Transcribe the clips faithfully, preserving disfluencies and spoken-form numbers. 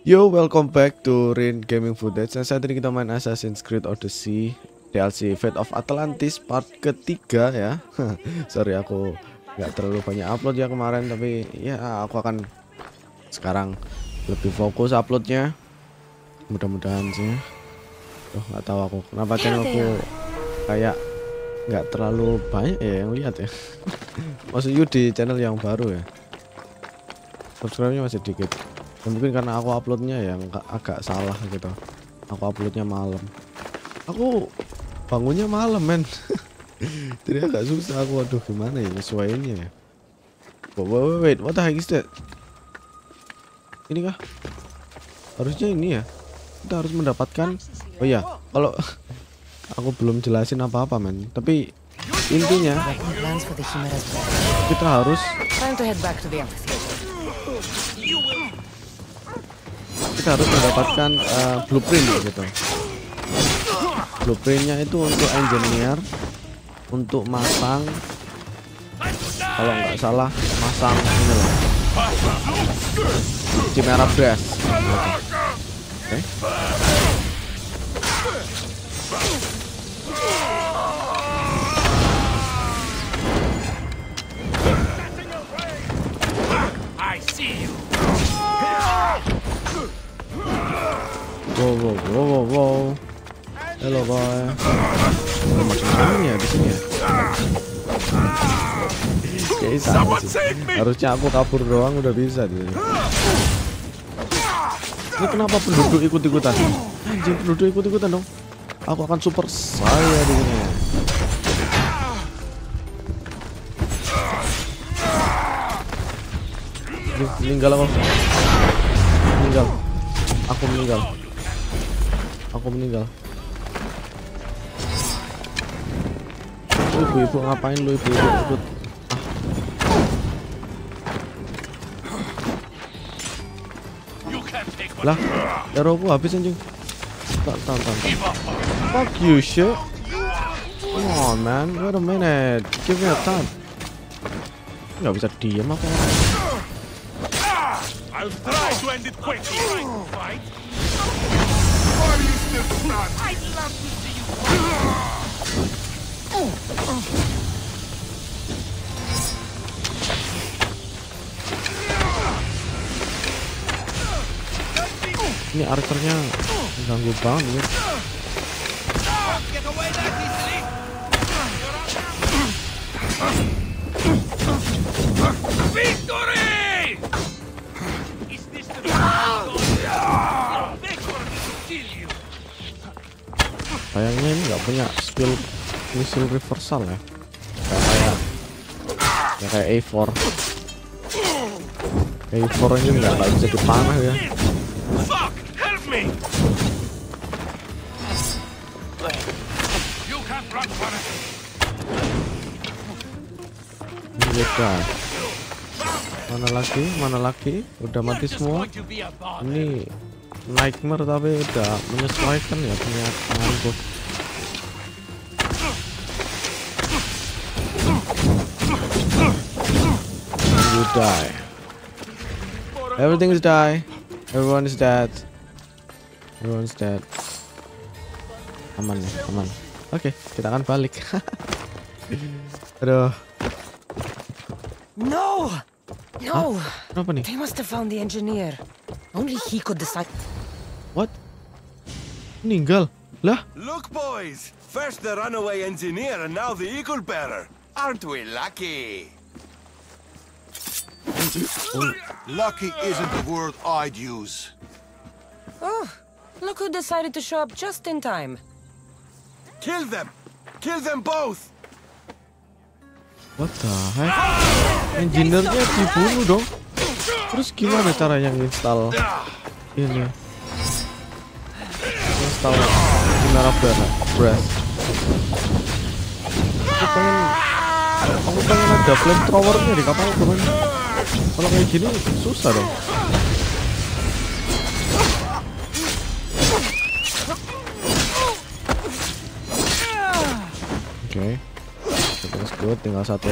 Yo, welcome back to Rain Gaming Footage. Nah, saat ini kita main Assassin's Creed Odyssey D L C Fate of Atlantis part ketiga ya. Sorry aku nggak terlalu banyak upload ya kemarin, tapi ya aku akan sekarang lebih fokus uploadnya. Mudah-mudahan sih. Oh, nggak tahu aku kenapa channelku kayak nggak terlalu banyak ya yang lihat ya. Maksudnya di channel yang baru ya. Subscribe-nya masih dikit. Ya, mungkin karena aku uploadnya ya agak, agak salah gitu. Aku uploadnya malam. Aku bangunnya malam men. Jadi agak susah aku. Aduh gimana ya nyesuaiinnya ya. Wait, wait, wait, what the heck is that? Ini kah? Harusnya ini ya. Kita harus mendapatkan. Oh iya, kalau aku belum jelasin apa-apa men. Tapi intinya kita harus kita harus mendapatkan uh, blueprint gitu. Blueprintnya itu untuk engineer, untuk masang, kalau nggak salah masang ini loh, Chimera Brass. Oke. Okay. Wow, wow, wow, wow, wow. Hello boy. Oh, macam ya di sini ya. Kayak sama sih. Harusnya aku kabur doang udah bisa di sini. Ini kenapa penduduk ikut-ikutan? Anjing, penduduk ikut-ikutan dong. Aku akan super saya di sini. Meninggal aku. Meninggal. Aku meninggal. Aku meninggal. Lu ibu-ibu ngapain lu ibu-ibu ikut? Ah. Lah, darahku habis anjing. Tak, tak, tak. Fuck you shit. Come on man, wait a minute. Give me a time. Nggak bisa diam apa? I'll try to end it quickly. Fight. I'd love to see you. Ini archernya ganggu banget ya. Get away that easily. Victory! Is this the Kayaknya ini nggak punya skill missile reversal ya. Kayak ya kayak A four. A four ini nggak nggak bisa dipanah ya. Fuck! Help me! You can't run for it. Ini beda. Mana lagi? Mana lagi? Udah mati semua. Ini nightmare tapi udah menyesuaikan ya punya tanganku. You die. Everything is die. Everyone is dead. Everyone is dead. Aman ya, aman. Oke, okay, kita akan balik. Aduh. No. No. Hah? Kenapa nih? They must have found the engineer. Only he could decide. What? Meninggal? Lah? Look, boys! First the runaway engineer and now the eagle bearer. Aren't we lucky? Oh. Lucky isn't the word I'd use. Oh, look who decided to show up just in time. Kill them! Kill them both! What the heck? Engineer-nya dibunuh dong. Terus gimana caranya install ini? Install Chimera Brass. Aku pengen, aku pengen ada flamethrower-nya di kapal kan. Kalau kayak gini susah dong. Oke, okay. That's good. Tinggal satu.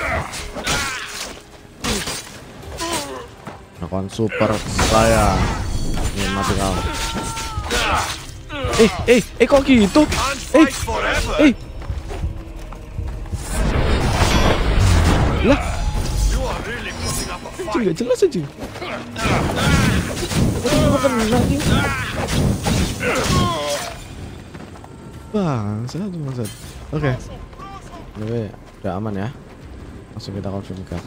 Lakukan super saya. Nih mati kau. Eh, eh, eh kok gitu? Eh, eh. Lah. Anjing gak jelas aja. Makan lagi. Bangsat, bangsat. Oke. Oke, udah aman ya. Langsung kita konfirmasi.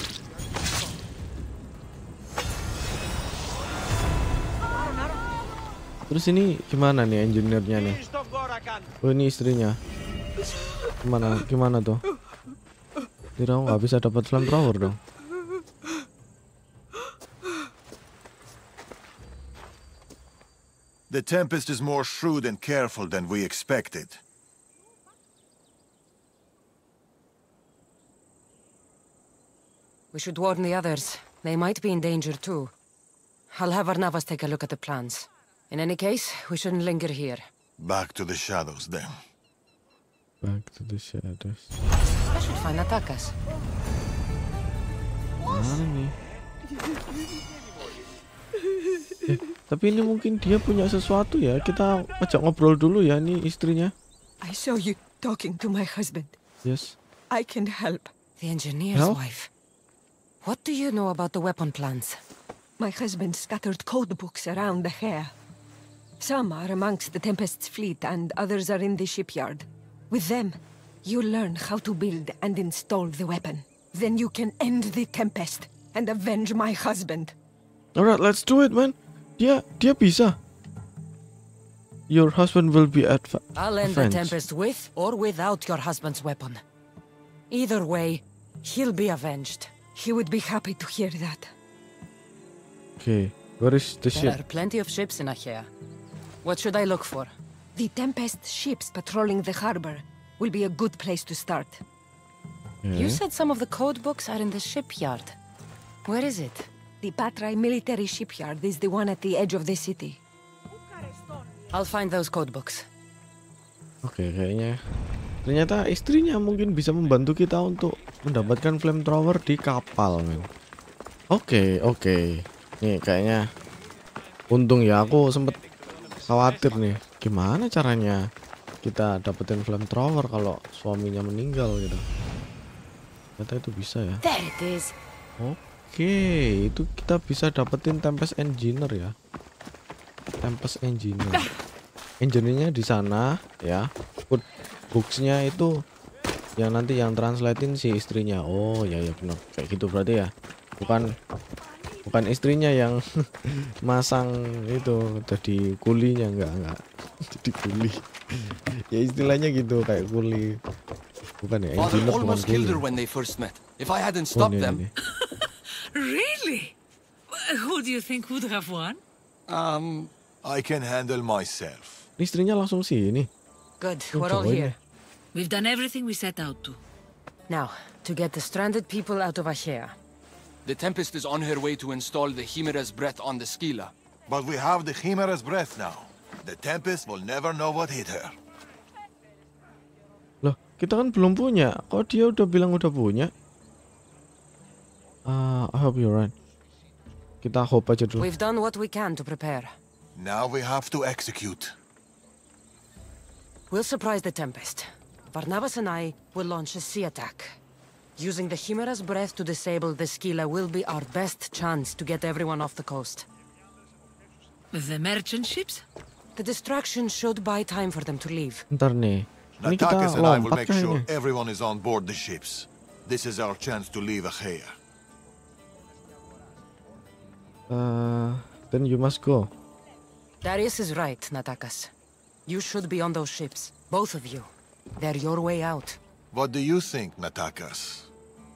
Terus ini gimana nih engineer-nya nih? Oh ini istrinya. Gimana? Gimana tuh? Tidak, aku nggak bisa dapat flamethrower dong. The Tempest is more shrewd and careful than we expected. We should warn the others. They might be in danger too. I'll have Barnabas take a look at the plans. In any case, we shouldn't linger here. Back to the shadows then. Back to the shadows. I should find Natakas. Mana nih? Eh, tapi ini mungkin dia punya sesuatu ya. Kita ajak ngobrol dulu ya, nih istrinya. I saw you talking to my husband. Yes. I can help. The engineer's Help? wife. What do you know about the weapon plans? My husband scattered code books around the hair. Some are amongst the Tempest's fleet and others are in the shipyard. With them, you learn how to build and install the weapon. Then you can end the Tempest and avenge my husband. Alright, let's do it, man. Dia dia bisa. Your husband will be at. I'll end the Tempest with or without your husband's weapon. Either way, he'll be avenged. He would be happy to hear that. Okay, where is the There ship? are plenty of ships in Achaea. What should I look for? The Tempest ships patrolling the harbor will be a good place to start. You Okay. said some of the code books are in the shipyard. Where is it? The Patrai military shipyard is the one at the edge of the city. I'll find those code books. Oke, okay, kayaknya ternyata istrinya mungkin bisa membantu kita untuk mendapatkan flamethrower di kapal, men. Oke, okay, oke. Okay. Nih kayaknya untung ya, aku sempet khawatir nih. Gimana caranya kita dapetin flamethrower kalau suaminya meninggal gitu. Ternyata itu bisa ya. There it is. Oke, itu kita bisa dapetin Tempest Engineer ya. Tempest Engineer. Engineer-nya di sana ya. Code books-nya itu yang nanti yang translatein si istrinya. Oh ya ya benar. Kayak gitu berarti ya. Bukan bukan istrinya yang masang itu jadi kulinya, enggak enggak. Jadi kuli. Ya istilahnya gitu, kayak kuli. Bukan ya, Father engineer bukan almost killed kuli. her when they first met. If I hadn't Oh, stopped ini, them, ini. Really? Who do you think would have won? um, I can handle myself. Ini istrinya langsung sini. Good, Oh, we're all cowoknya. here. We've done everything we set out to. Now, to get the stranded people out of Achaea. the Tempest is on her way to install the Chimera's breath on the Scylla. But we have the Chimera's breath now. The Tempest will never know what hit her. Loh, kita kan belum punya. Kok dia udah bilang udah punya? Ah, I hope you're right. Kita hope aja dulu. We've done what we can to prepare. Now we have to execute. We'll surprise the Tempest. Barnabas and I will launch a sea attack. Using the Chimera's breath to disable the Scylla will be our best chance to get everyone off the coast. The merchant ships? The distraction should buy time for them to leave. Ntar nih. Ini kita Natakas and I will lompat make sure kayaknya. everyone is on board the ships. This is our chance to leave Achaea. Uh, then you must go. Darius is right, Natakas. You should be on those ships. Both of you. They're your way out. What do you think, Natakas?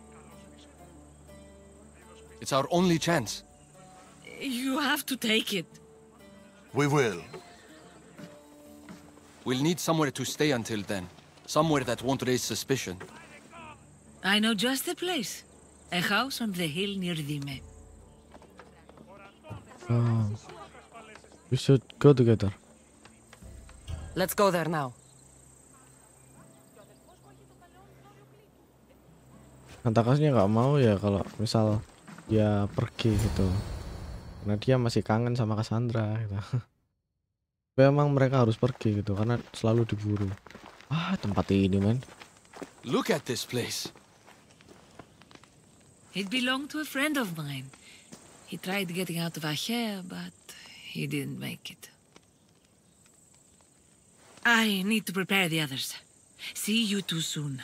It's our only chance. You have to take it. We will. We'll need somewhere to stay until then. Somewhere that won't raise suspicion. I know just the place. A house on the hill near Dime. Oh, we should go together. Let's go there now. Natakasnya nggak mau ya kalau misal dia pergi gitu. Karena dia masih kangen sama Cassandra gitu. Tapi emang mereka harus pergi gitu karena selalu diburu. Ah, tempat ini, man. Look at this place. It belonged to a friend of mine. He tried getting out of Acher, but he didn't make it. I need to prepare the others. See you too soon.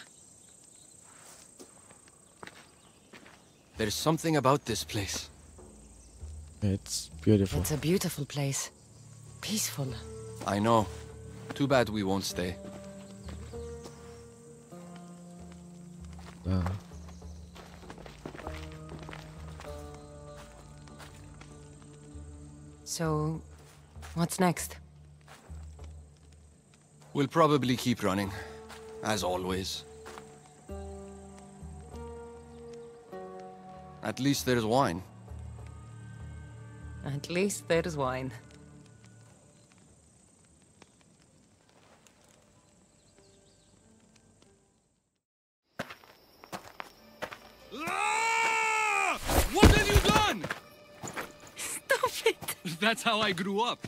There's something about this place. It's beautiful. It's a beautiful place. Peaceful. I know. Too bad we won't stay. Uh. So, what's next? We'll probably keep running, as always. At least there's wine. At least there's wine. Ah! What have you done? Stop it! That's how I grew up.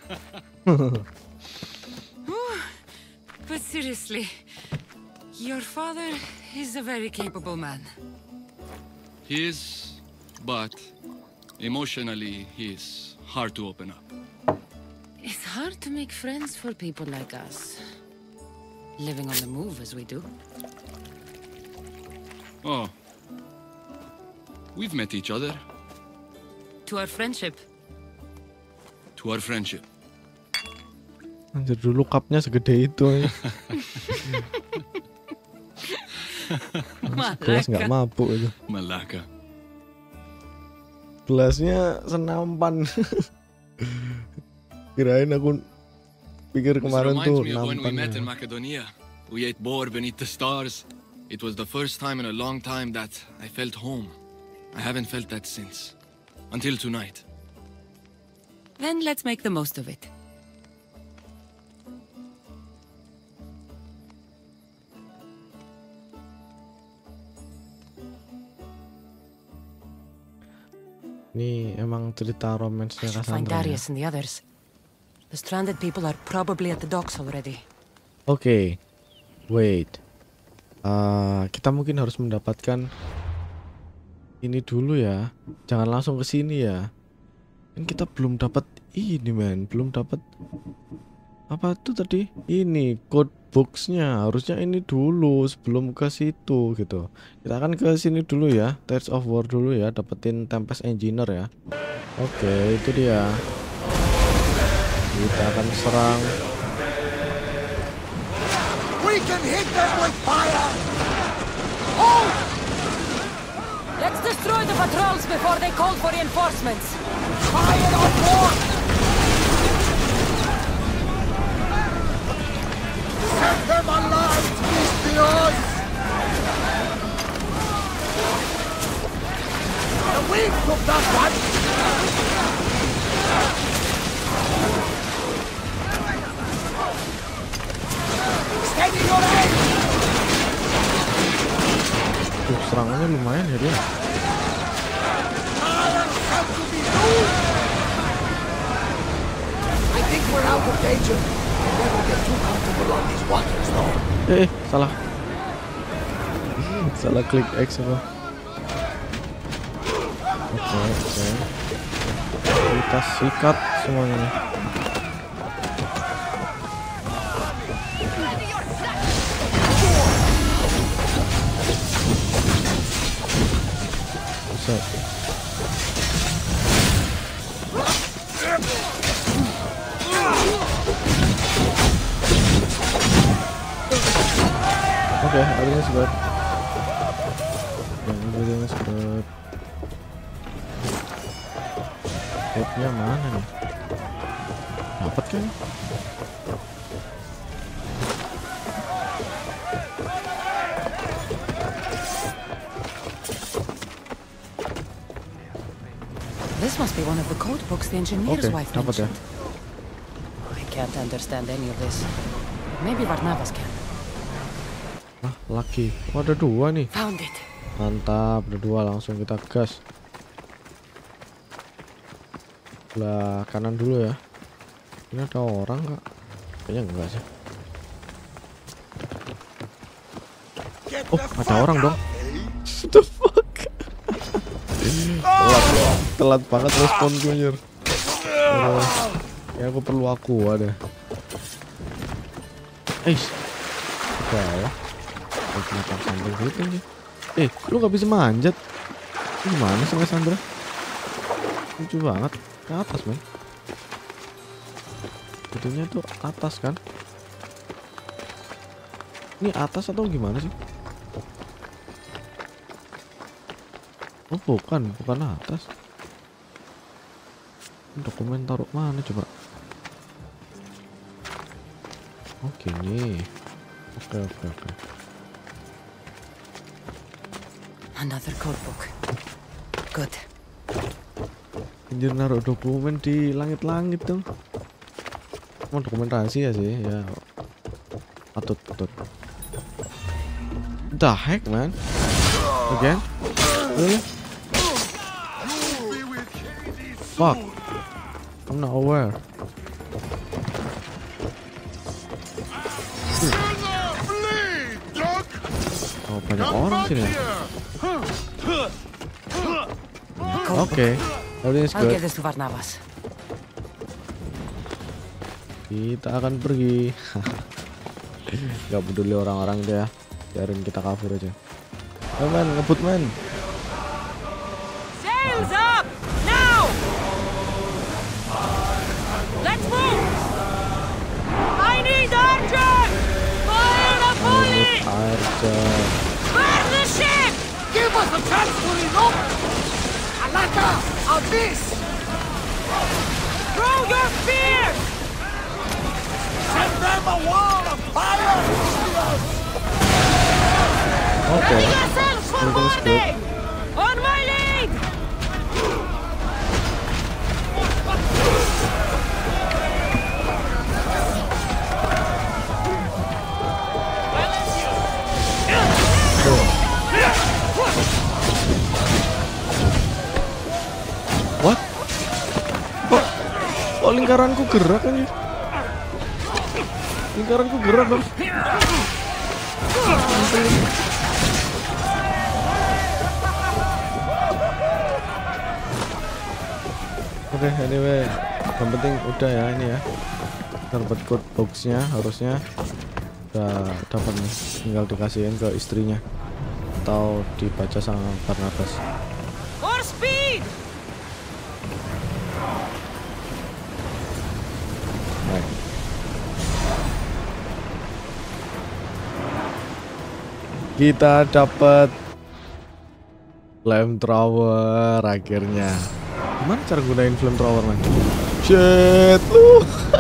But seriously, your father is a very capable man. He is, but emotionally, he is hard to open up. It's hard to make friends for people like us. Living on the move as we do. Oh. We've met each other. To our friendship. To our friendship. Anjir, dulu cupnya segede itu. Gelas nggak mabuk itu. Malaka. Gelasnya senampan. Kirain aku pikir kemarin tuh This reminds me of when we met in nampan. Macedonia. We ate boar beneath the stars. It was the first time in a long time that I felt home. I haven't felt that since. Until tonight. Then let's make the most of it. Ini emang cerita romansnya I should find Cassandra. Darius and the others. The stranded people are probably at the docks already. Oke, okay. Wait. Uh, kita mungkin harus mendapatkan ini dulu ya. Jangan langsung ke sini ya. Kan kita belum dapat ini, man. Belum dapat apa tuh tadi? Ini code boxnya. Harusnya ini dulu sebelum ke situ gitu. Kita akan ke sini dulu ya. Tales of War dulu ya. Dapetin Tempest Engineer ya. Oke, okay, itu dia. Kita akan serang. We can hit them with fire! Oh! Let's destroy the patrols before they call for reinforcements. Fire on board! Set them alight, Misthios! The wind took that one! Steady your aim! Tuh, serangannya lumayan ya dia. I think we're out of danger. Never get too comfortable on these waters, though. Eh, eh, salah. Salah klik X apa? Oke, oke. Kita sikat semuanya nih. Set. Oke, everything is good. Yang everything is good. Tapnya mana nih? Dapat kan? This must be one of the code books the engineer's Oke, wife dapat ya. mentioned. I can't understand any of this. Maybe Barnabas can. Ah, laki. Oh, ada dua nih. Found it. Mantap, ada dua, langsung kita gas. Sebelah kanan dulu ya. Ini ada orang nggak? Kayaknya enggak sih. Oh, ada orang dong. What the fuck? telat, telat banget respon gue anjir. Uh, ya aku perlu aku ada. Eh, bawah. Oh, kenapa sambil gitu aja? Eh, lu nggak bisa manjat? Gimana sih Mas Sandra? Lucu banget. Ke atas men. Itunya tuh atas kan? Ini atas atau gimana sih? Oh bukan, bukan atas. Dokumen taruh mana coba? Oke nih. Oke oke oke. Another code book. Good. Anjir naruh dokumen di langit-langit dong. Mau dokumen rahasia sih ya. Patut patut. The heck man? Again? Really? Fuck. I'm not aware. Oh banyak orang sini. Oke, okay. Everything is I'll good. give this to Varnavas. Kita akan pergi. Gak peduli orang-orang itu ya. Biarin kita kabur aja. Oh man, ngebut man. Sails up! Now! Let's move! I need Archer! Fire the pulley! Archer. Burn the ship! Give us a chance to reload! Alaka! On this! Throw your spears! Send them a wall of fire! Okay. Ready yourselves for Everything's good. boarding! On my lead! What? Kok, kok lingkaranku gerak kan ya? Lingkaranku gerak dong. Oke, okay, anyway, yang penting udah ya ini ya. Dapat code boxnya harusnya udah dapat nih, tinggal dikasihin ke istrinya atau dibaca sama Barnabas. For speed! Nah. Kita dapat flamethrower akhirnya. Gimana cara gunain flamethrower man? Shit lu.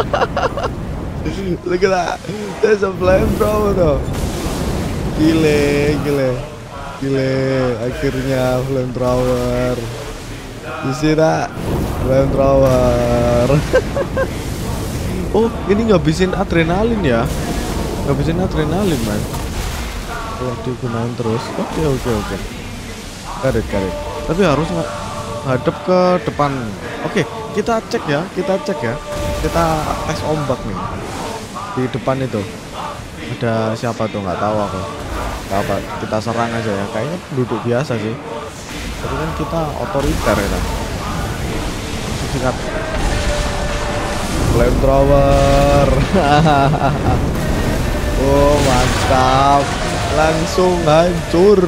Look at that. There's a flamethrower though. Gile, gile. Gile, akhirnya flamethrower. You see that? Flamethrower. Oh, ini ngabisin adrenalin ya? Ngabisin adrenalin man. Kalau digunain terus. Oke, oke, oke. Got it, got it. Tapi harus nggak hadap ke depan. Oke, kita cek ya, kita cek ya. Kita tes ombak nih. Di depan itu ada siapa tuh nggak tahu aku. Nggak apa, kita serang aja ya. Kayaknya penduduk biasa sih. Tapi kan kita otoriter ya. Sikat. Flamethrower. Oh mantap. Langsung hancur.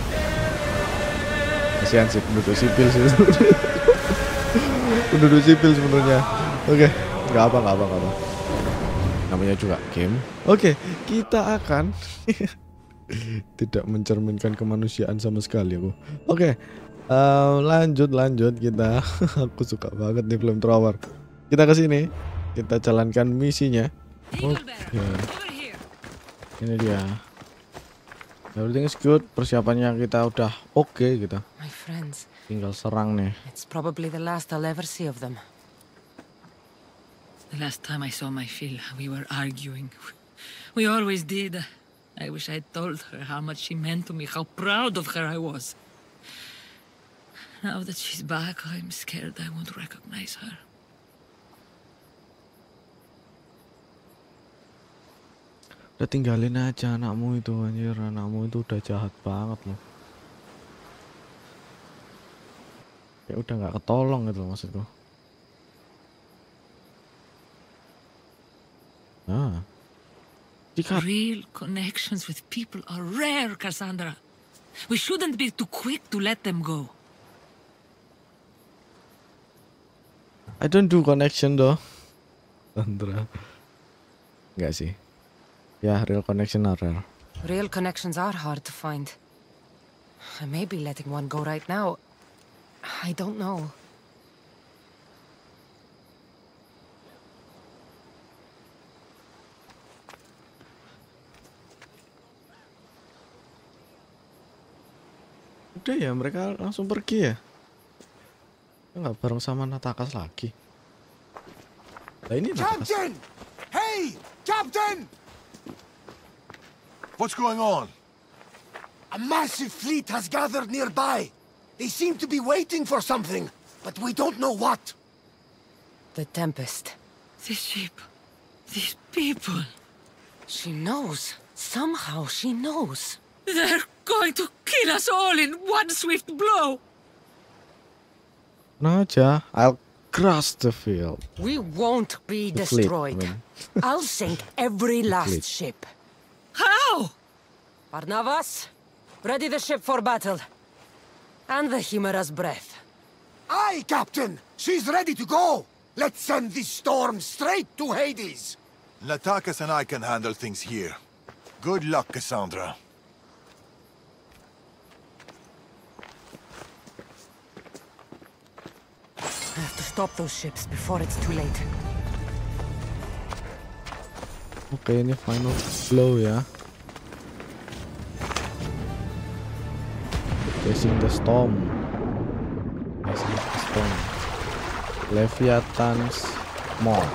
Kasihan sih penduduk sipil sih. Penduduk sipil sebenarnya. Oke, nggak apa nggak apa nggak apa. Namanya juga game. Oke, kita akan tidak mencerminkan kemanusiaan sama sekali aku. Oke, uh, lanjut lanjut kita. Aku suka banget nih flamethrower. Kita ke sini, kita jalankan misinya. Oke, ini dia. Everything is good. Persiapannya kita udah oke okay, gitu. My friends. Tinggal serang nih. It's probably the last I'll ever see of them. The last time I saw my Phil, we were arguing. We always did. I wish I'd told her how much she meant to me, how proud of her I was. Now that she's back, I'm scared I won't recognize her. Udah tinggalin aja anakmu itu anjir, anakmu itu udah jahat banget loh. Ya udah nggak ketolong gitu maksudku. Nah. Jika Real connections with people are rare, Cassandra. We shouldn't be too quick to let them go. I don't do connection though. Sandra. Enggak sih. Ya, real connection are rare. Real connections are hard to find. I may be letting one go right now. I don't know. Udah ya, mereka langsung pergi ya. Nggak bareng sama Natakas lagi. Nah ini Natakas. Captain! Hey! Captain! What's going on? A massive fleet has gathered nearby. They seem to be waiting for something, but we don't know what. The Tempest. This ship. These people. She knows. Somehow she knows. They're going to kill us all in one swift blow. Nah aja, I'll crush the field. We won't be The fleet, destroyed. I mean. I'll sink every last fleet. ship. How? Barnabas, ready the ship for battle. And the Chimera's breath. Aye, Captain! She's ready to go! Let's send this storm straight to Hades! Natakas and I can handle things here. Good luck, Cassandra. I have to stop those ships before it's too late. Oke, ini final blow ya. Facing the storm. Facing the storm. Leviathan's Maw.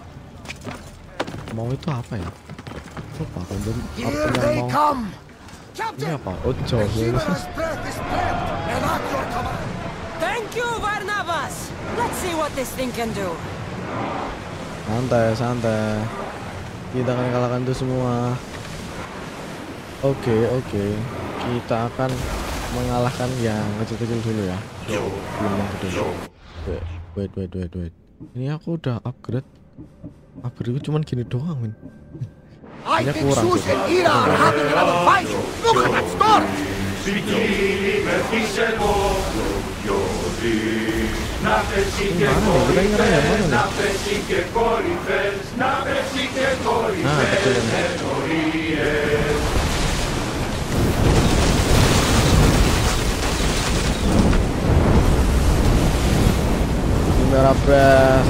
Mau itu apa ya? Lupa kan jadi Here artinya they mau. come! Ini Captain! apa? Ojo. The Chimera's breath is prepped and at your command! Thank you, Barnabas! Let's see what this thing can do. Santai, santai. Kita akan kalahkan itu semua. Oke, oke. Kita akan mengalahkan yang kecil-kecil dulu ya. Belum yang gede. Wait, wait, wait, wait. Ini aku udah upgrade. Upgrade cuman gini doang, men. I Ini think kurang Zeus sih. and Hera are having another fight! Look at that storm! Mana nih? Kita nyerang yang mana nih? Nah, kecil ini. Chimera breath.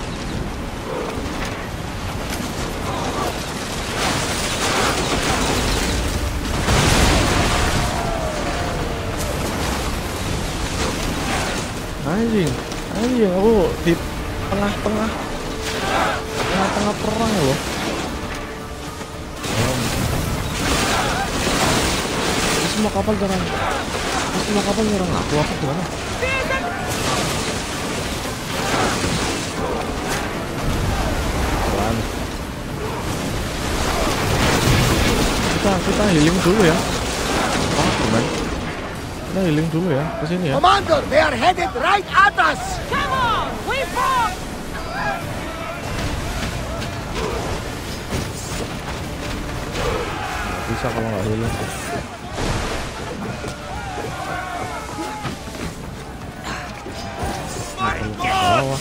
Anjing, anjing aku di tengah-tengah tengah-tengah perang loh. Ini semua kapal nyerang. Ini semua kapal nyerang aku apa gimana? Pelan. Kita kita healing dulu ya. Oh, teman. Kita healing dulu ya, kesini ya. Commander, they are headed right at us! Come on! We fought! Nggak bisa kalau nggak healing. Nggak perlu ke bawah.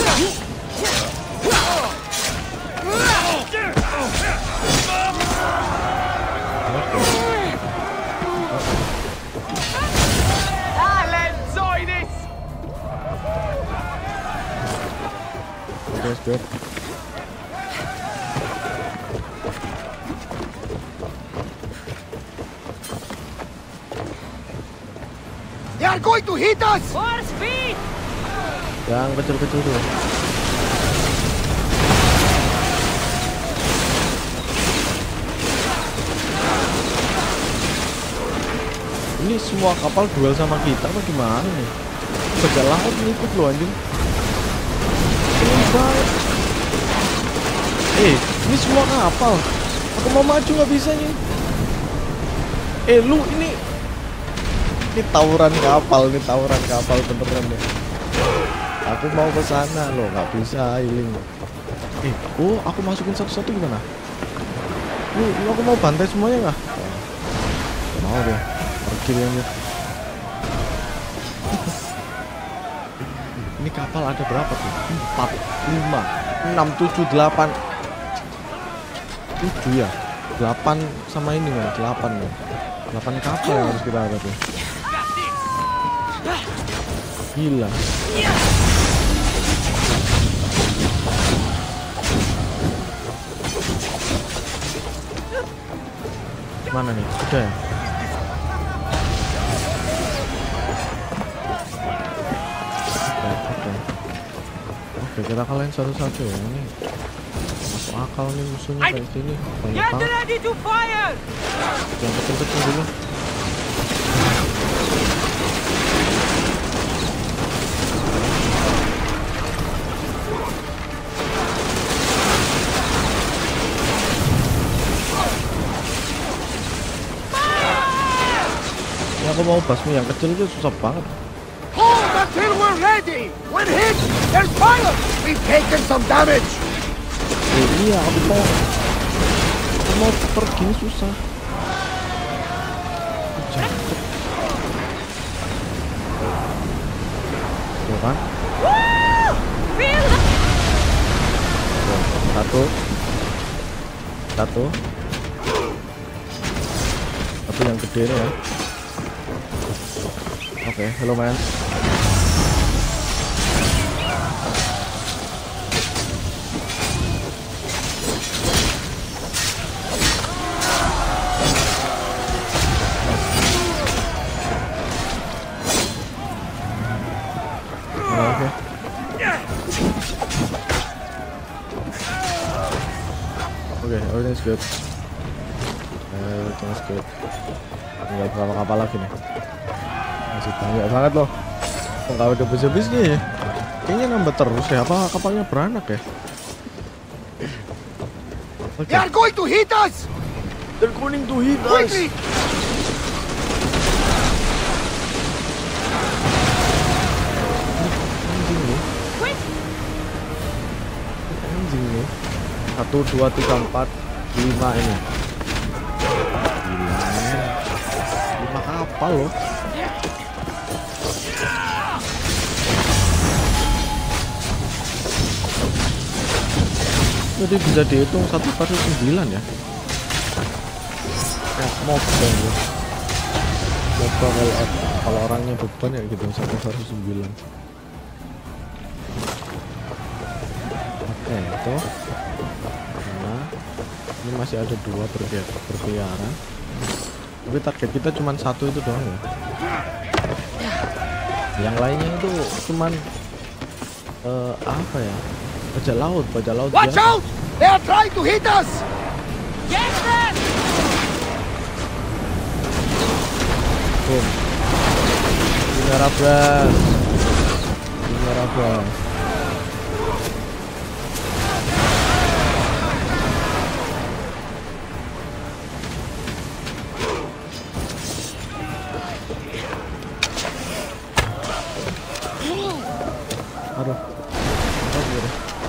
Guys, good. They are going to hit us! For speed! Yang kecil-kecil dulu. Ini semua kapal duel sama kita apa gimana nih? Bajak laut ngikut loh anjing. Keren banget. Eh, ini semua kapal Aku mau maju nggak bisa nih. Eh lu ini ini tawuran kapal, ini tawuran kapal beneran deh. Aku mau ke sana loh, nggak bisa healing. Eh, oh aku masukin satu-satu gimana? Lu, lu aku mau bantai semuanya nggak? Oh, mau deh, pergi aja. Ini kapal ada berapa tuh? Empat, lima, enam, tujuh, delapan, tujuh ya, delapan sama ini kan, delapan ya, delapan kapal yang harus kita hadapi. Gila. Mana nih? Udah ya? Oke, oke, kita kalahin satu-satu ya. Ini masuk akal nih musuhnya kayak sini. Banyak banget. Yang kecil-kecil dulu. Aku mau basmi yang kecil itu susah banget. Hold until we're ready. When hit, there's fire. We've taken some damage. Eh, iya, aku mau, aku mau pergi susah. Cepet. Tuh kan? Tuh, satu, satu, satu yang gede nih ya. Oke, okay, hello man. Oke. Oke, everything's good. Everything's good. Tinggal berapa kapal lagi nih? Masih banyak banget loh. Kok nggak udah habis-habis nih? Kayaknya nambah terus ya. Apa kapalnya beranak ya? Okay. They are going to hit us. They're going to hit us. Quickly. Anjing nih. Anjing nih. Satu, dua, tiga, empat, lima ini. Gila men. Lima kapal loh. Jadi bisa dihitung satu versus sembilan ya. Kayak mob dong ya. Coba kalau kalau orangnya beban ya gitu satu versus sembilan. Oke itu. Nah, ini masih ada dua berkeliaran. Tapi target kita cuma satu itu doang ya. Yang lainnya itu cuman uh, apa ya? Bajak laut, bajak laut. Watch out! They are trying to hit us. Get them! Boom. Merabas. Merabas. Aduh. Aduh.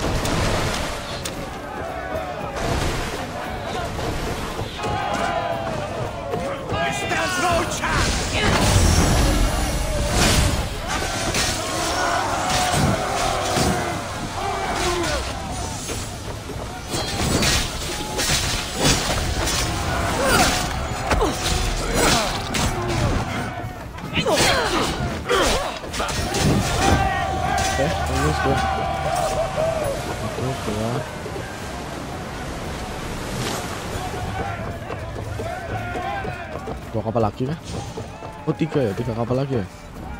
Dua kapal lagi kan? Oh tiga ya, tiga kapal lagi ya.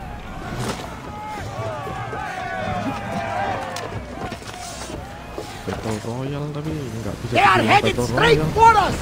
Battle Royale tapi nggak bisa. They are headed straight for us.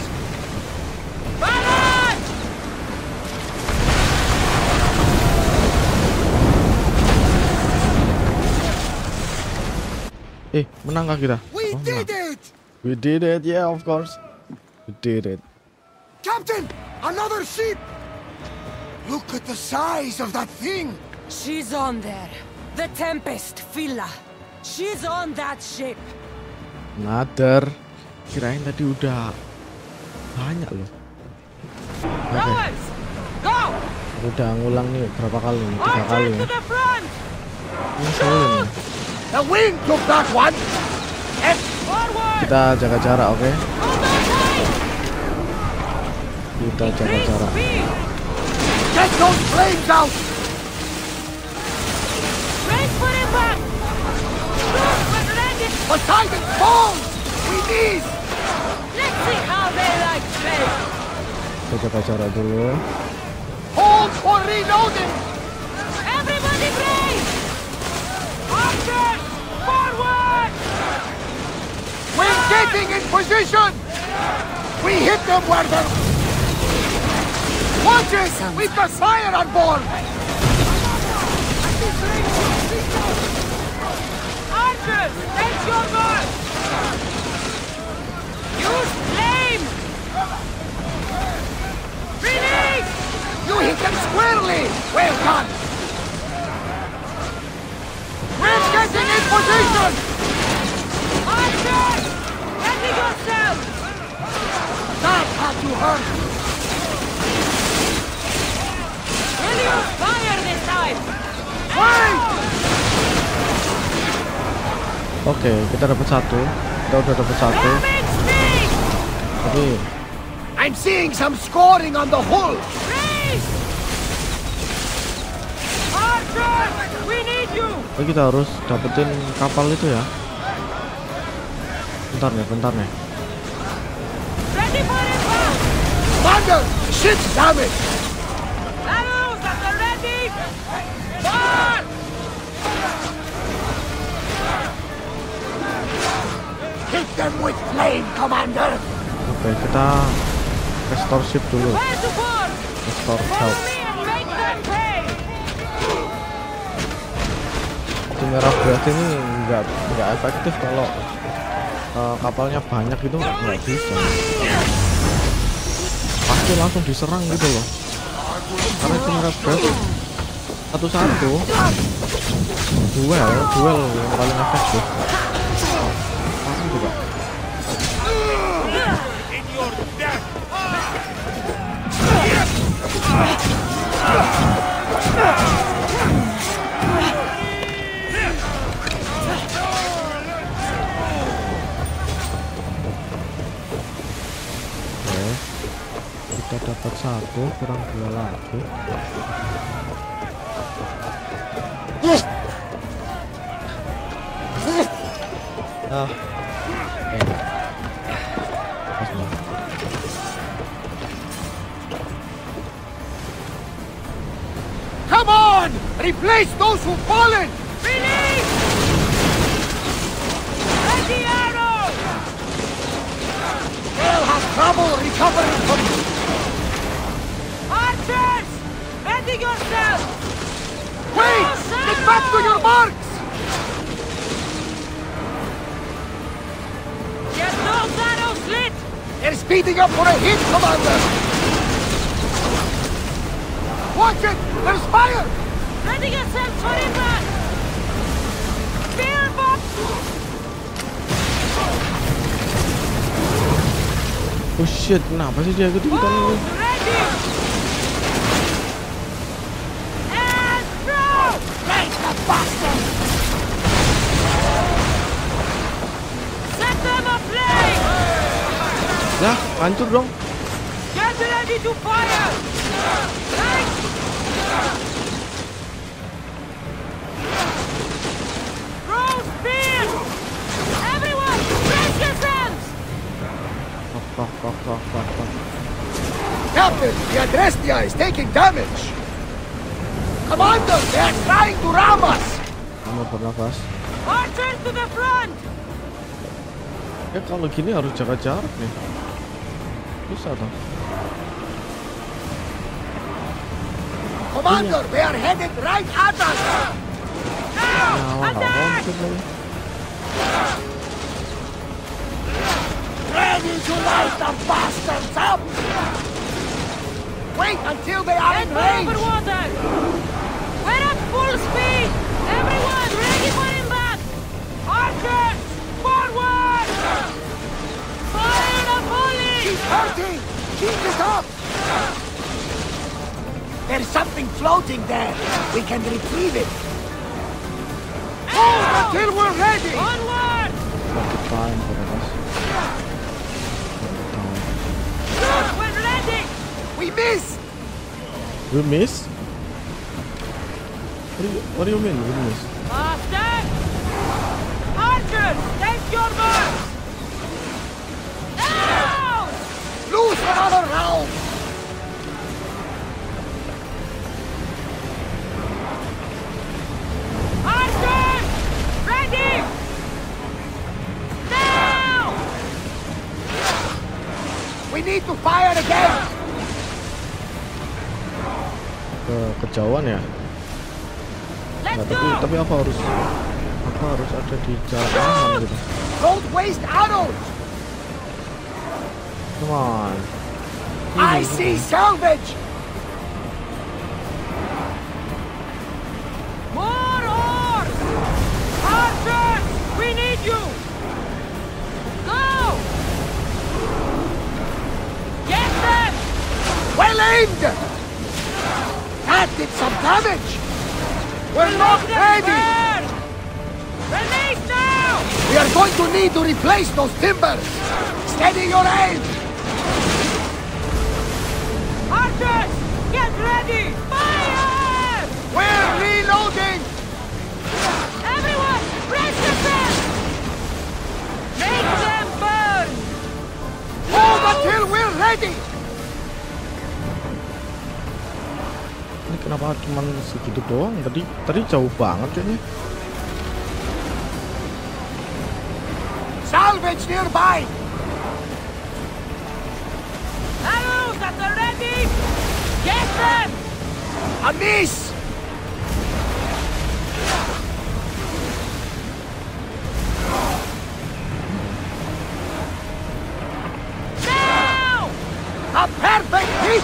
Eh, menang kah kita? We Oh, did enggak. it. We did it, yeah, of course. We You did it. Captain! Another ship! Look at the size of that thing! She's on there. The Tempest, Phila. She's on that ship. Another. Kirain tadi udah banyak loh. Oke. Okay. Go! Udah ngulang nih berapa kali nih? Tiga kali ya. Ini selalu nih. The wind took that one! Kita jaga jarak, oke? Okay? Kita jaga jarak. Get those flames out! Poseidon falls! We need! Let's see how they like flames. Kita jaga jarak dulu. Hold for reloading! Everybody brave! Archers! Forward! We're getting in position! We hit them where they're... Watch it! We've got fire on board! Archers! Take your mark! Use flame! Release! You hit them squarely! Well done! We're getting in position! Archers! Ready yourself! That had to hurt! Will you fire this time? Wait! Oke, okay, kita dapat satu. Kita udah dapat satu. Tapi I'm seeing some scoring on the hull! Archers! We need you! oh, kita harus dapetin kapal itu ya. Bentar nih, bentar nih. Ready for impact! Commander! Ship's damaged! Arrows at the ready! Fire! Hit them with flame, Commander! Oke, okay, kita restore ship dulu. Where to board? Restore Follow health. me and make them pay! Itu merah berat ini nggak nggak efektif kalau uh, kapalnya banyak gitu, nggak bisa. Pasti langsung diserang gitu loh. Karena itu merah berat satu-satu. Duel, duel yang paling efektif. Langsung juga. Oke, kita dapat satu, kurang dua lagi. Ah, eh. Come on! Replace those who've fallen! Release! Ready arrow! They'll have trouble recovering from... Archers! Ready yourself! Wait! Get back to your marks! Get those arrows lit! They're speeding up for a hit, Commander! Watch it! There's fire! Ready yourself for impact! Spear box! Oh shit, kenapa sih dia ikut-ikutan ini? Ready! And throw! Right the bastard! Set them aflame! Lah, hancur dong. Get ready to fire! Right! Throw spears! Everyone, brace yourselves! Kok, kok, kok, kok, kok, kok. Captain, the Adrestia is taking damage! Commander, they are trying to ram us! Kamu bernafas. Archers to the front! Ya kalau gini harus jaga jarak nih. Bisa toh. Commander, they are headed right at us! Now! Nyawa nggak Attack! mungkin lagi. Ready to to light the bastards up! Wait until they are in range! water! We're at full speed! Everyone, ready for impact! Archers, forward! Fire the volley! She's hurting! Keep it up! There's something floating there. We can retrieve it. Hold until we're ready! Onward! Sakit time pada pas. Shoot when ready! We missed! We miss? What do you, what do you mean we miss? Faster! Archers, take your mark! Now! Lose another round! Archers! Ready! Now! We need to fire again! Ke kejauhan ya? Let's Nah, tapi go! tapi apa harus apa harus ada di jalan aman gitu? Don't waste arrows! Come on. I see salvage! More oars! Archers! We need you! Go! Get them! Well aimed! That did some damage! We're not ready! Release now! We are going to need to replace those timbers! Steady your aim! Archers! Get ready! Fire! We're reloading! Everyone, brace yourselves! Make them burn! Hold until we're ready! Ini kenapa cuman segitu doang? Tadi tadi jauh banget kayaknya. Salvage nearby! Arrows that are ready! Get them! A miss! Now! A perfect hit!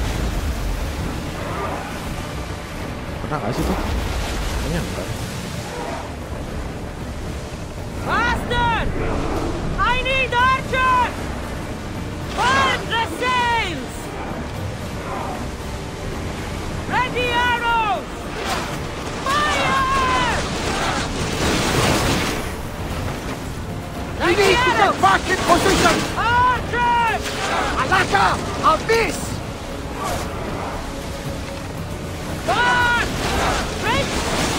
Pernah nggak sih tuh? Kayaknya enggak. Faster! I need archers! Burn the sails! Ready arrows! Fire! We Ready need to get arrows! back in position! Archers! Alaka! A miss! Burn! Ready!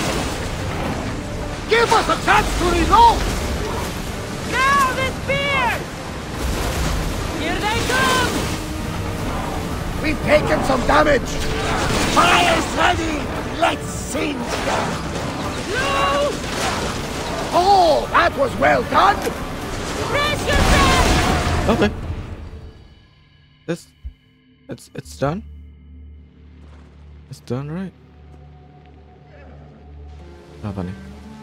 Give us a chance to reload! Now the spears! Here they come! We've taken some damage! Fire's ready! Let's singe them! No! Oh, that was well done! Brace yourself! Oke. That's it's it's done. It's done, right? Apa nih?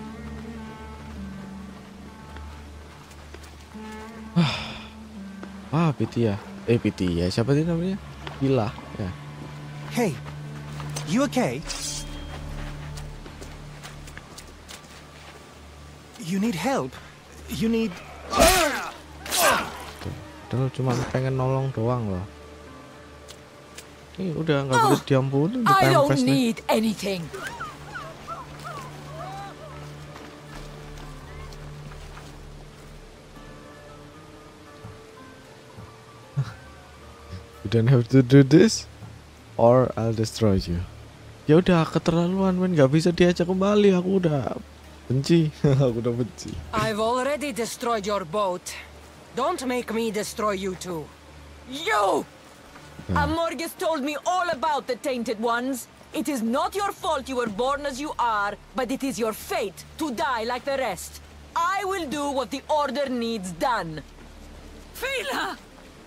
Ah, Pitya. Eh, Pitya. Siapa sih namanya? Gila, ya. Hey, you okay? You need help? You need... Padahal cuma pengen nolong doang loh. Ini udah nggak boleh diampuni di I don't pempes nih. need anything. You don't have to do this, or I'll destroy you. Ya udah keterlaluan men, nggak bisa diajak kembali. Aku udah benci, aku udah benci. I've already destroyed your boat. Don't make me destroy you too. You! Amorgus told me all about the Tainted Ones. It is not your fault you were born as you are, but it is your fate to die like the rest. I will do what the Order needs done. Fela!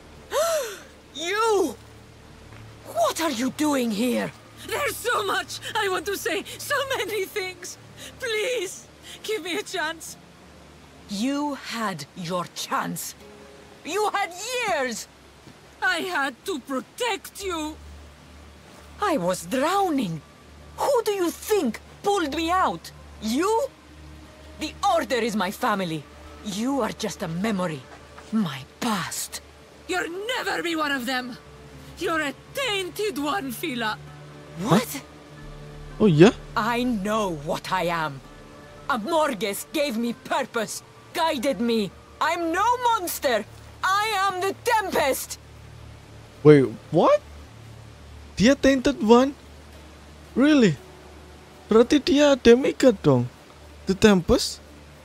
You! What are you doing here? There's so much I want to say, so many things. Please, give me a chance. You had your chance. You had years! I had to protect you. I was drowning. Who do you think pulled me out? You? The Order is my family. You are just a memory. My past. You'll never be one of them. You're a tainted one, Fila. What? Huh? Oh yeah? I know what I am. Amorges gave me purpose, guided me. I'm no monster. I am the Tempest. Wait, what? Dia tainted one? Really? Berarti dia demigod dong? The Tempest?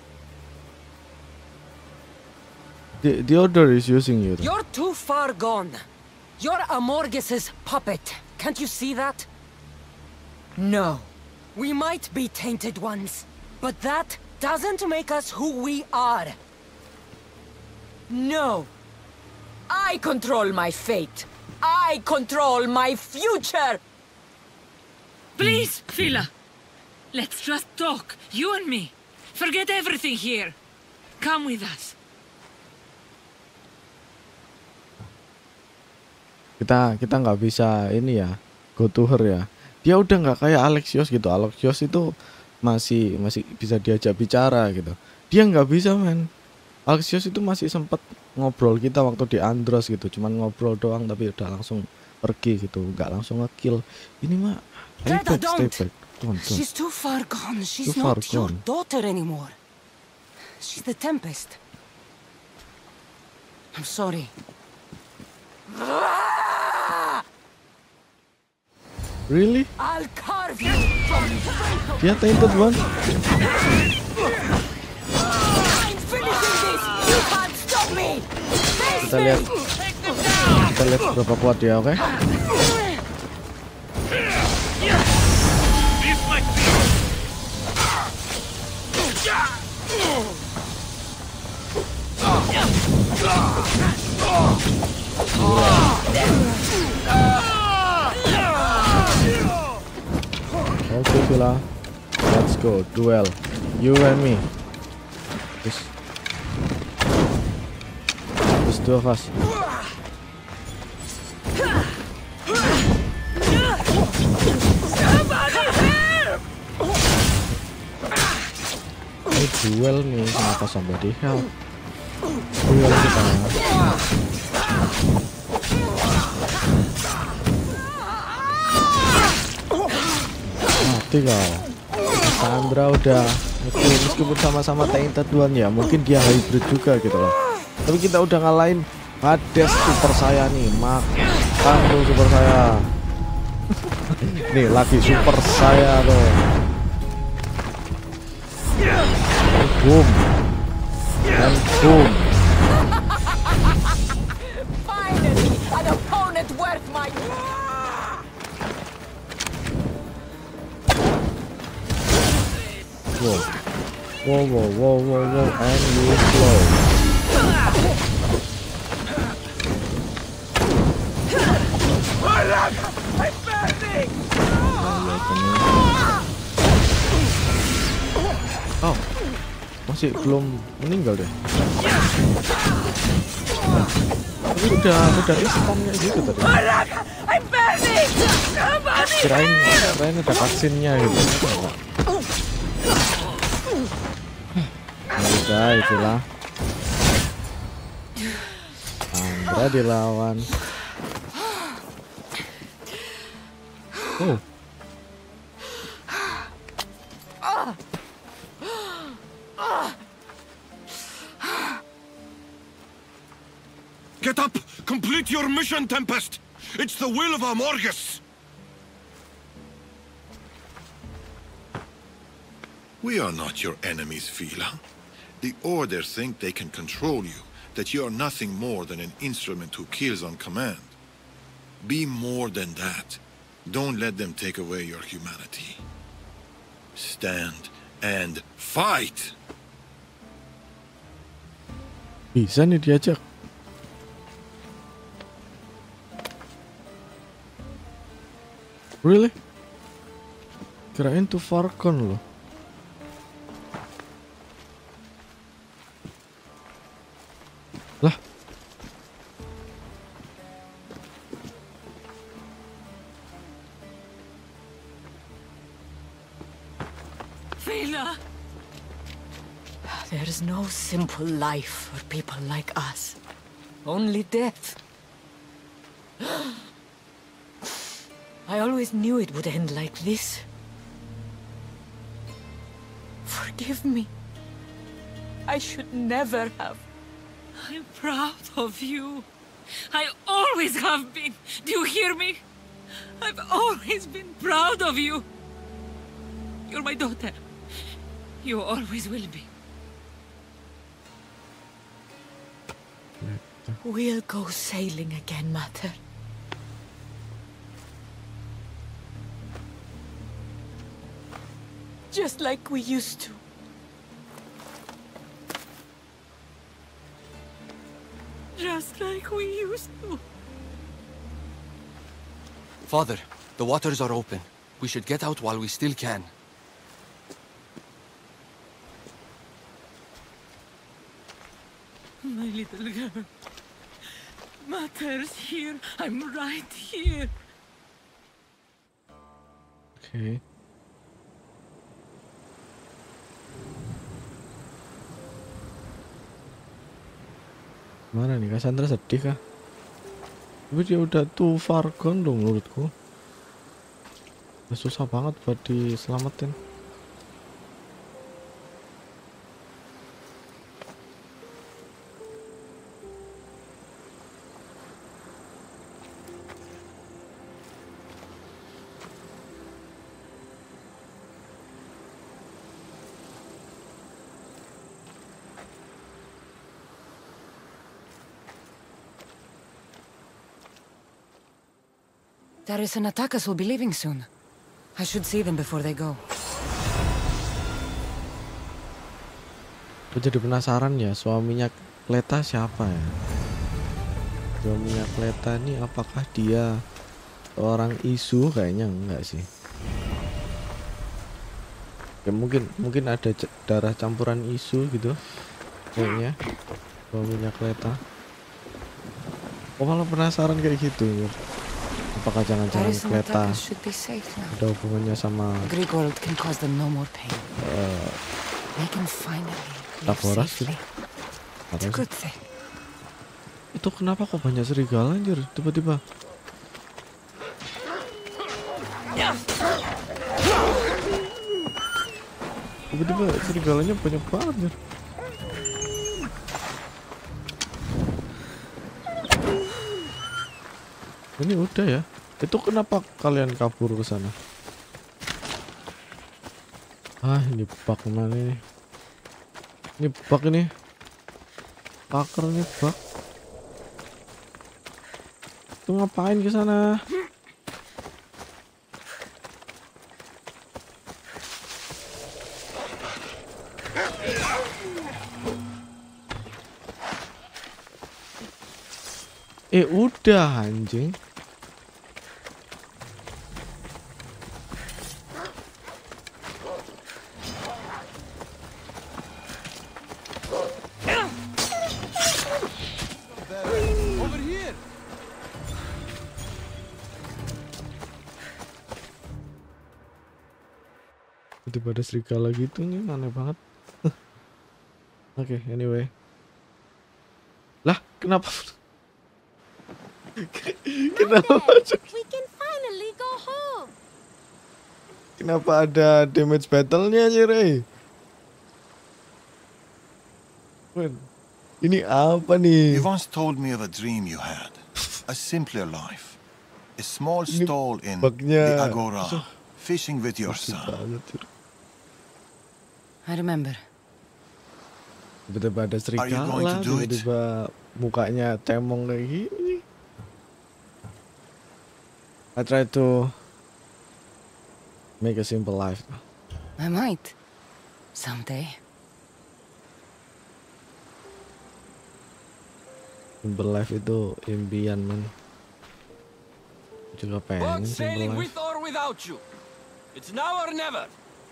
The, the Order is using you. You're too far gone. You're Amorges's puppet. Can't you see that? No. We might be tainted ones, but that doesn't make us who we are. No. I control my fate. I control my future. Please, Fila. Let's just talk, you and me. Forget everything here. Come with us. Kita kita nggak bisa ini ya, go to her ya. Dia udah nggak kayak Alexios gitu. Alexios itu masih masih bisa diajak bicara gitu. Dia nggak bisa, men. Alexios itu masih sempat ngobrol kita waktu di Andros gitu, cuman ngobrol doang tapi udah langsung pergi gitu, nggak langsung nge-kill. Ini mah stay back, stay back. Don't, don't. She's too far gone. She's Too far not your gone. daughter anymore. She's the Tempest. I'm sorry. Really? I'll carve you from Dia tainted one? I'm finishing this. You can't stop me. Face Kita me. lihat, kita lihat berapa kuat dia, oke? Okay? Oke, Fila. Let's go, duel. You and me. Just, just two of us. Ini duel nih, kenapa somebody help? Duel kita. Mati kau. Sandra udah meskipun sama-sama tainted one ya, mungkin dia hybrid juga gitu loh. Tapi kita udah ngalahin Hades super saya nih, makan tuh super saya. Nih lagi super saya tuh. Boom. Dan boom. Finally, an opponent worth my. Whoa. Whoa, whoa, whoa, whoa, whoa, and you slow. I'm burning. Oh, masih belum meninggal deh. Tapi udah udah instan kayak gitu tadi. I'm burning. Kirain kirain ada vaksinnya gitu. Udah itulah. Sandra dilawan. Oh. Get up! Complete your mission, Tempest! It's the will of Amorges! We are not your enemies, Fila. The Order think they can control you, that you are nothing more than an instrument who kills on command. Be more than that. Don't let them take away your humanity. Stand and fight! Bisa nih diajak. Really? Kirain tuh Farcon loh. Lah, There's no simple life for people like us. Only death. I always knew it would end like this. Forgive me. I should never have. I'm proud of you. I always have been. Do you hear me? I've always been proud of you. You're my daughter. You always will be. We'll go sailing again, Mater. Just like we used to. Just like we used to. Father, the waters are open. We should get out while we still can. My little girl. Mater's here. I'm right here. Okay. Mana nih, Cassandra sedih kah? Tapi dia udah too far gone dong menurutku. Udah susah banget buat diselamatin. Darius and Atakas will be leaving soon. I should see them before they go. Aku jadi penasaran ya, suaminya Kleta siapa ya? Suaminya Kleta ini apakah dia orang Isu? Kayaknya enggak sih. Ya mungkin mungkin ada darah campuran Isu gitu. Kayaknya suaminya Kleta. Oh, malah penasaran kayak gitu. Apakah jangan-jangan Kleta ada hubungannya sama Grigord can cause them no more pain. Uh, They can finally Taporas gitu. It's a good thing. Itu kenapa kok banyak serigala anjir tiba-tiba? Tiba-tiba serigalanya banyak banget anjir. Ini udah ya. Itu kenapa kalian kabur ke sana? Ah, ini bug mana ini? Ini bug ini. Paker ini bug. Itu ngapain ke sana? Eh, udah anjing. Tiba-tiba ada serigala gitu nih, aneh banget. Oke, okay, anyway. Lah, kenapa? Kenapa? We can finally go home. Kenapa ada damage battle-nya aja, Ray? Ini apa nih? You once told me of a dream you had. A simpler life. A small stall in the Agora. Fishing with your son. I remember. Tiba-tiba ada serigala, tiba-tiba mukanya cemong kayak gini. I try to make a simple life. I might. Someday. Simple life itu impian, man. Juga pengen simple life. With or without you. It's now or never.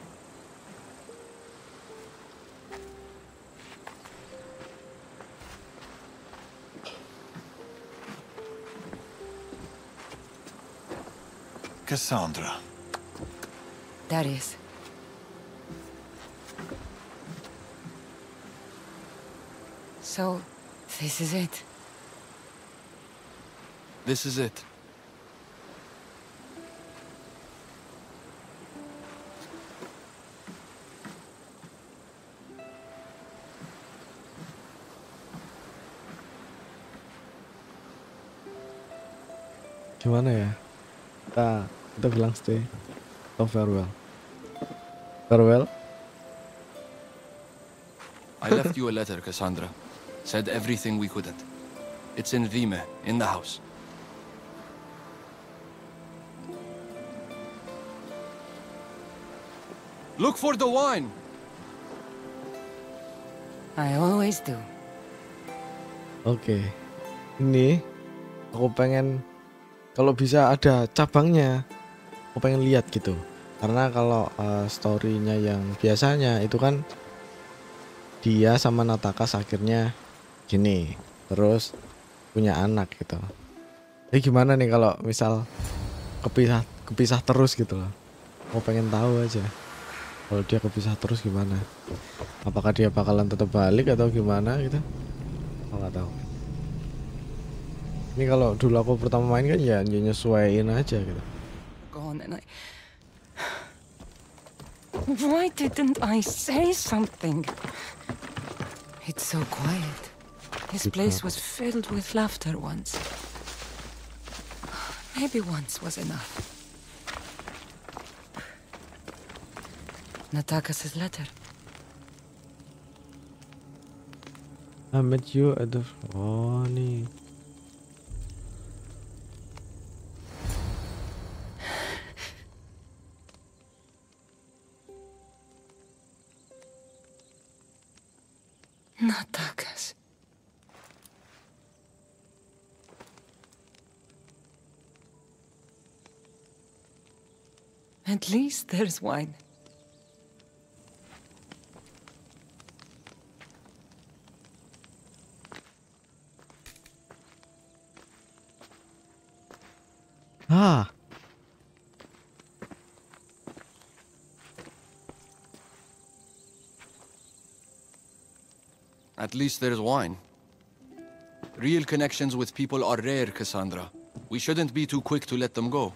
Cassandra. Darius. So, this is it. This is it. Gimana ya? Kita kita bilang stay atau farewell. Farewell. I left you a letter, Cassandra. Said everything we couldn't. It's in Vime, in the house. Look for the wine! I always do. Oke. Ini aku pengen kalau bisa ada cabangnya. Aku pengen lihat gitu. Karena kalau uh, story-nya yang biasanya itu kan dia sama Natakas akhirnya gini, terus punya anak gitu. Jadi gimana nih kalau misal kepisah kepisah terus gitu loh. Mau pengen tahu aja. Kalau dia kepisah terus gimana? Apakah dia bakalan tetap balik atau gimana gitu? Aku nggak tahu. Ini kalau dulu aku pertama main kan ya nyesuaiin aja gitu. Gone and I... Why didn't I say something? It's so quiet. This place was filled with laughter once. Maybe once was enough. Natakas' letter. I met you at the... Oh nih. Natakas. At least there's wine. Ah. At least there's wine. Real connections with people are rare, Cassandra. We shouldn't be too quick to let them go.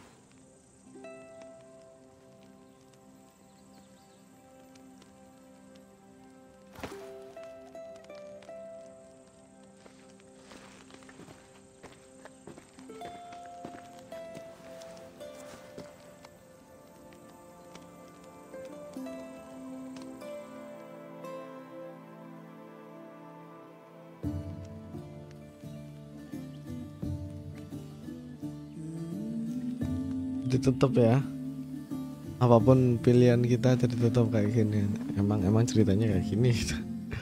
Ditutup ya. Apapun pilihan kita jadi tutup kayak gini. Emang emang ceritanya kayak gini gitu.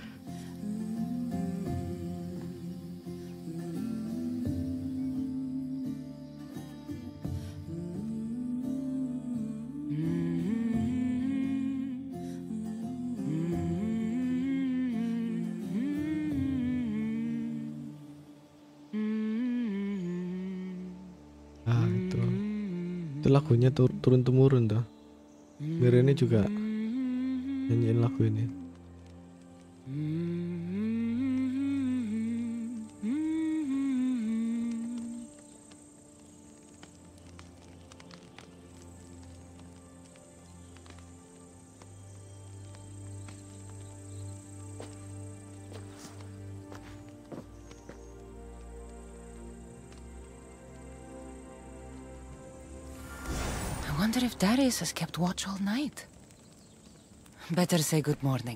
Ah itu. Itu lagunya tur turun temurun tuh. Mirene juga nyanyiin lagu ini. I wonder if Darius has kept watch all night. Better say good morning.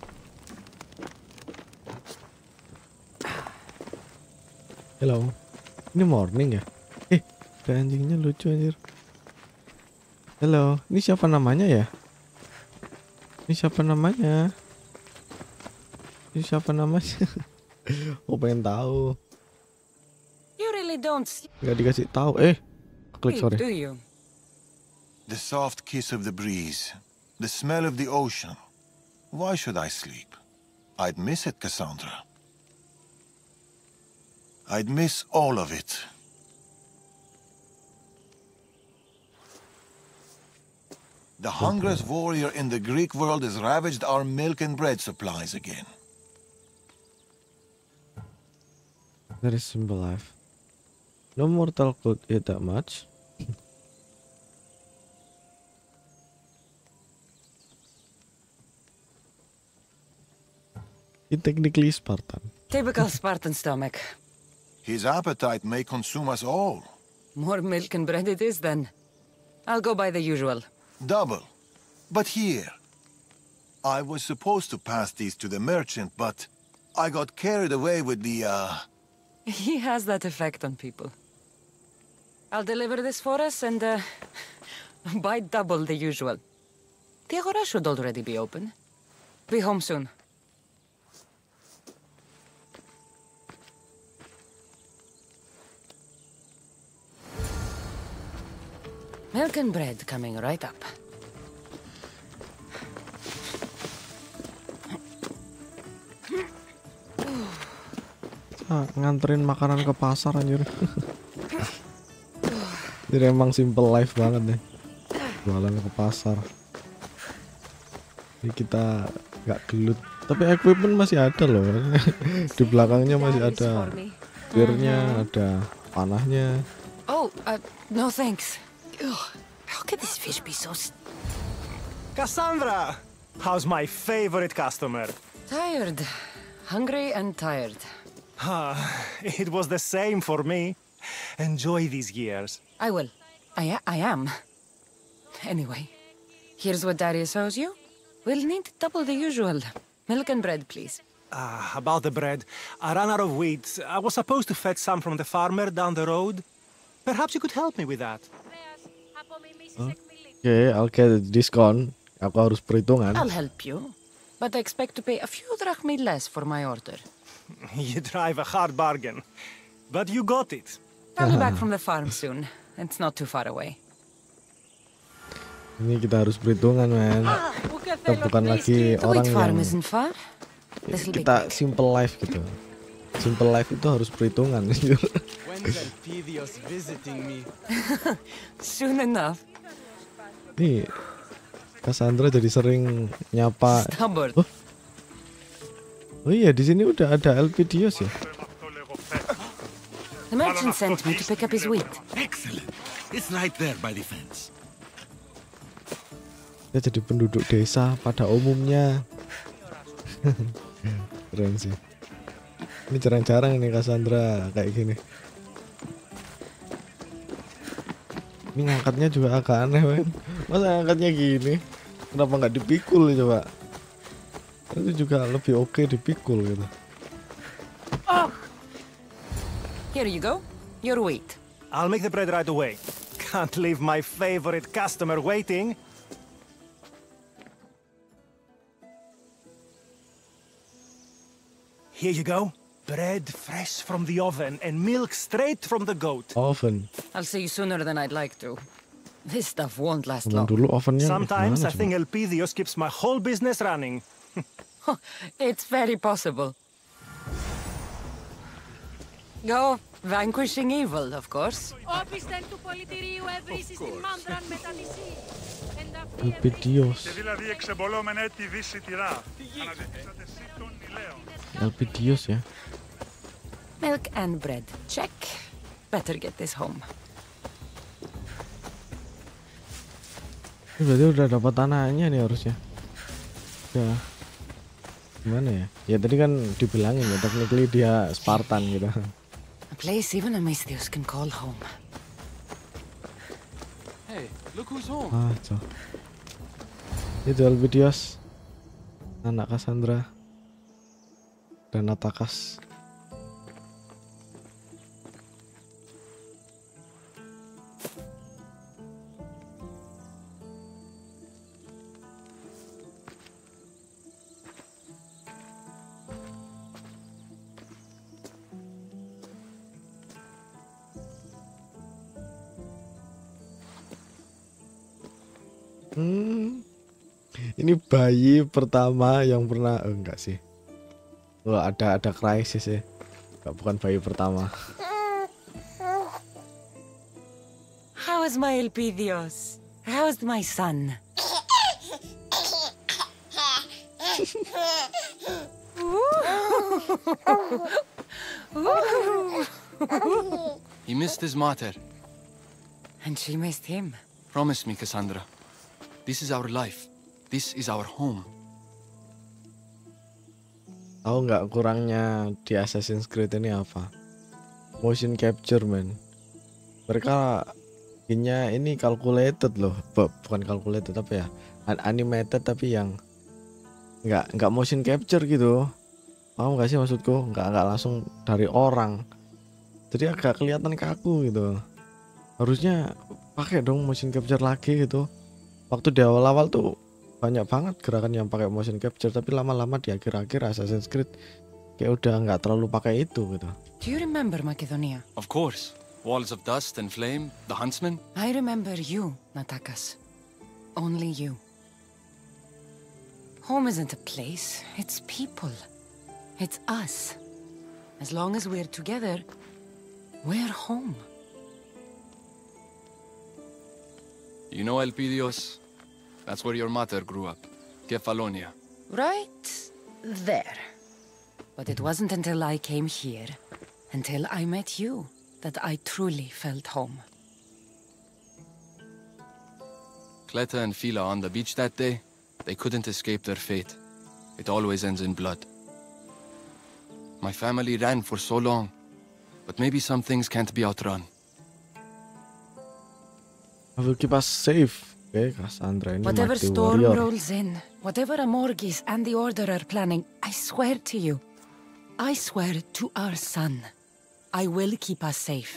Hello. Ini morning ya? Eh, ada anjingnya lucu anjir. Hello, ini siapa namanya ya? Ini siapa namanya? Ini siapa namanya? Aku pengen tahu. You really don't see Gak dikasih tahu. Eh, klik it, sorry. do you? The soft kiss of the breeze, the smell of the ocean. Why should I sleep? I'd miss it, Cassandra. I'd miss all of it. The hungriest warrior in the Greek world has ravaged our milk and bread supplies again. Very simple life. No mortal could eat that much. He technically Spartan. Typical Spartan stomach. His appetite may consume us all. More milk and bread it is then. I'll go by the usual. Double. But here. I was supposed to pass these to the merchant, but I got carried away with the, uh... He has that effect on people. I'll deliver this for us and, uh... buy double the usual. The Agora should already be open. Be home soon. Milk and bread coming right up. Ah, nganterin makanan ke pasar anjir. Jadi emang simple life banget deh. Jualan ke pasar. Jadi kita nggak gelut. Tapi equipment masih ada loh. Di belakangnya masih ada gearnya, ada panahnya. Oh, uh, no thanks. Ugh, how could this fish be so st Cassandra! How's my favorite customer? Tired. Hungry and tired. Ah, it was the same for me. Enjoy these years. I will. I, I am. Anyway, here's what Darius owes you. We'll need double the usual. Milk and bread, please. Ah, about the bread. I ran out of wheat. I was supposed to fetch some from the farmer down the road. Perhaps you could help me with that. Oke, okay, I'll get a discount. Aku harus perhitungan. I'll help you, but I expect to pay a few drachmi less for my order. You drive a hard bargain, but you got it. I'll be back from the farm soon. It's not too far away. Ini kita harus perhitungan, man. Kita bukan lagi orang yang kita simple life gitu. Simple life itu harus perhitungan. Soon enough. Nih, Cassandra jadi sering nyapa. Oh, oh iya, di sini udah ada Elpidios ya. The merchant sent me to pick up his wheat. Excellent. It's right there by the fence. Dia jadi penduduk desa pada umumnya. Keren sih. Ini jarang-jarang nih Cassandra kayak gini. Ini ngangkatnya juga agak aneh, men. Masa ngangkatnya gini? Kenapa nggak dipikul coba? Itu juga lebih oke dipikul gitu. Oh. Here you go. Your wheat. I'll make the bread right away. Can't leave my favorite customer waiting. Here you go. Bread fresh from the oven and milk straight from the goat. Oven. I'll see you sooner than I'd like to. This stuff won't last long. long. Dulu ovennya Sometimes I think Elpidios keeps my whole business running. It's very possible. Go, vanquishing evil, of course. Elpidios. Elpidios ya. Milk and bread. Check. Better get this home. Ini berarti udah dapat tanahnya nih harusnya. Ya. Gimana ya? Ya tadi kan dibilangin ya, technically dia Spartan gitu. A place even a Misthios can call home. Hey, look who's home. Ah, so. Itu Elpidios. Anak Cassandra. Dan Natakas. Hmm, ini bayi pertama yang pernah, oh, enggak sih. Oh, ada ada krisis ya. Enggak, bukan bayi pertama. How is my Elpidios? How is my son? He missed his mater. And she missed him. Promise me, Cassandra. This is our life. This is our home. Tahu nggak kurangnya di Assassin's Creed ini apa? Motion capture, man. Mereka bikinnya ini calculated loh, bukan calculated tapi ya animated, tapi yang nggak nggak motion capture gitu. Paham nggak sih maksudku? Nggak nggak langsung dari orang. Jadi agak kelihatan kaku gitu. Harusnya pakai dong motion capture lagi gitu. Waktu di awal-awal tuh banyak banget gerakan yang pakai motion capture, tapi lama-lama di akhir-akhir Assassin's Creed kayak udah nggak terlalu pakai itu gitu. Do you remember Macedonia? Of course. Walls of dust and flame, the huntsman. I remember you, Natakas. Only you. Home isn't a place, it's people. It's us. As long as we're together, we're home. You know Elpidios? That's where your mother grew up. Kefalonia. Right there. But it wasn't until I came here, until I met you, that I truly felt home. Cleta and Fila on the beach that day, they couldn't escape their fate. It always ends in blood. My family ran for so long, but maybe some things can't be outrun. I will keep us safe. Okay, Cassandra ini Whatever mati storm warrior. rolls in, whatever Amorgis and the Order are planning, I swear to you, I swear to our son, I will keep us safe.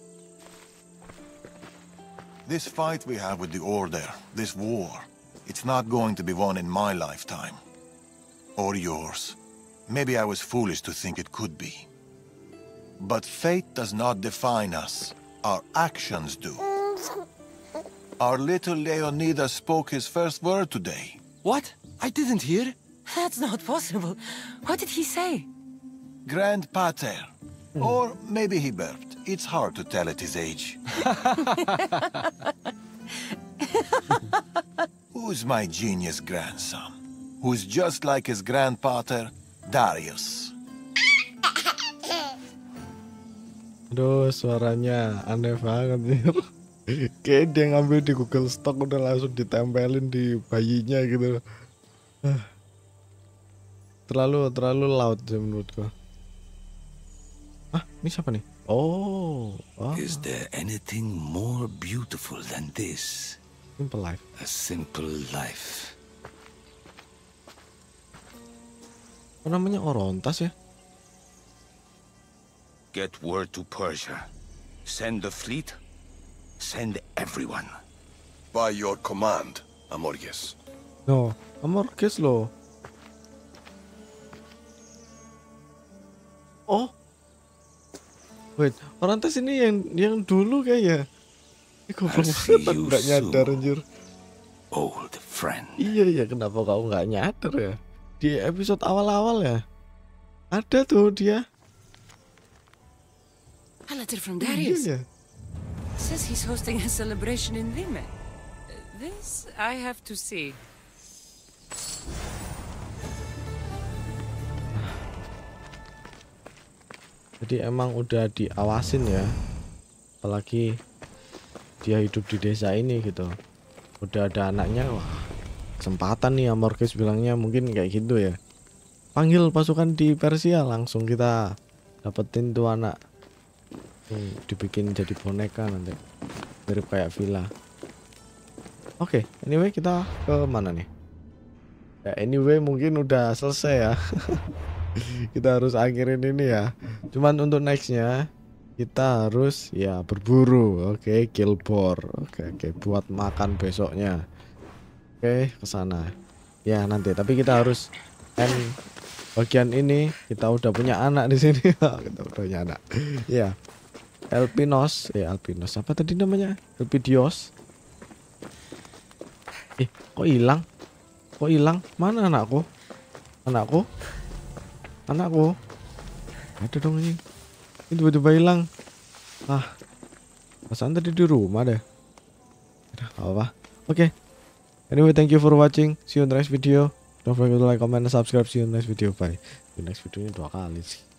This fight we have with the Order, this war, it's not going to be won in my lifetime. Or yours. Maybe I was foolish to think it could be. But fate does not define us. Our actions do. Our little Leonidas spoke his first word today. What? I didn't hear. That's not possible. What did he say? Grandpater. Or maybe he burped. It's hard to tell at his age. Who's my genius grandson? Who's just like his grandpater, Darius. Aduh, suaranya aneh banget nih. Kayak dia ngambil di Google Stock udah langsung ditempelin di bayinya gitu. Terlalu terlalu loud sih menurutku. Ah, ini siapa nih? Oh, oh. Is there anything more beautiful than this? Simple life. A simple life. Apa namanya, Orontas ya? Get word to Persia. Send the fleet. Send everyone. By your command, Amorges. No, Amorges loh. Oh, wait, Orontas ini yang yang dulu kayaknya. Eh, goblok banget, nggak nyadar anjir. Old friend. Iya iya, kenapa kau nggak nyadar ya? Di episode awal-awal ya, ada tuh dia. A letter from Darius. Iya. Says he's hosting a celebration in Rime. This I have to see. Jadi emang udah diawasin ya, apalagi dia hidup di desa ini gitu. Udah ada anaknya, wah kesempatan nih Amorges bilangnya mungkin kayak gitu ya. Panggil pasukan di Persia, langsung kita dapetin tuh anak. Tuh, dibikin jadi boneka nanti, mirip kayak Villa. Oke, okay, anyway kita ke mana nih? Ya anyway mungkin udah selesai ya. Kita harus akhirin ini ya. Cuman untuk nextnya kita harus ya berburu. Oke, okay, kill boar. Oke, okay, oke, okay, buat makan besoknya. Oke, okay, kesana. Ya nanti. Tapi kita harus end bagian ini. Kita udah punya anak di sini. Kita udah punya anak. Ya, Elpinos. Ya Elpinos. Apa tadi namanya? Elpidios. Eh, kok hilang? Kok hilang? Mana anakku? Anakku? Anakku? Ada dong ini. Ini tiba-tiba hilang. Ah, perasaan tadi di rumah deh. Udah, gak apa-apa. Oke. Okay. Anyway, thank you for watching. See you in the next video. Don't forget to like, comment, and subscribe. See you in the next video. Bye. Di next video ini dua kali sih.